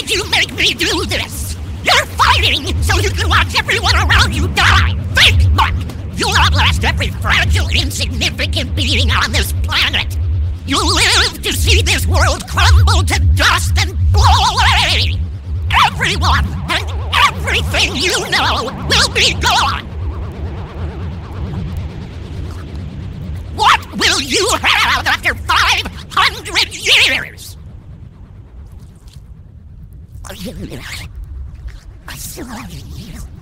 did you make me do this? You're fighting so you can watch everyone around you die! Think, Mark! You'll outlast every fragile, insignificant being on this planet! You'll live to see this world crumble to dust and blow away! Everyone and everything you know will be gone! What will you have after 500 years? I still love you.